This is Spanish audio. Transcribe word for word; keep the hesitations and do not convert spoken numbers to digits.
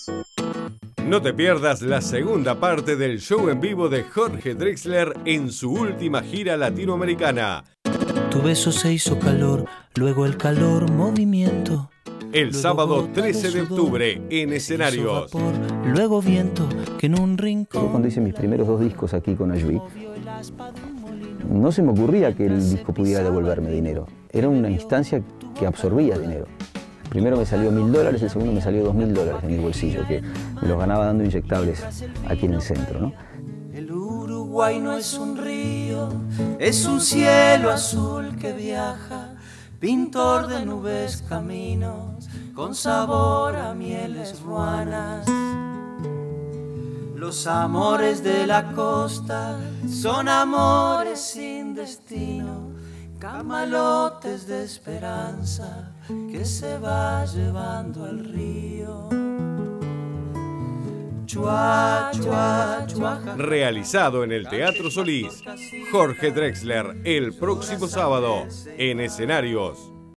No te pierdas la segunda parte del show en vivo de Jorge Drexler en su última gira latinoamericana. Tu beso se hizo calor, luego el calor movimiento. El sábado trece de octubre en Escenarios. Vapor, luego viento que en un rincón. Yo cuando hice mis primeros dos discos aquí con Ashby, no se me ocurría que el disco pudiera devolverme dinero. Era una instancia que absorbía dinero. Primero me salió mil dólares, el segundo me salió dos mil dólares en mi bolsillo, que me los ganaba dando inyectables aquí en el centro, ¿no? El Uruguay no es un río, es un cielo azul que viaja, pintor de nubes, caminos, con sabor a mieles ruanas. Los amores de la costa son amores sin destino, camalotes de esperanza que se va llevando al río. Chua, chua, chua. Realizado en el Teatro Solís. Jorge Drexler, el próximo sábado en Escenarios.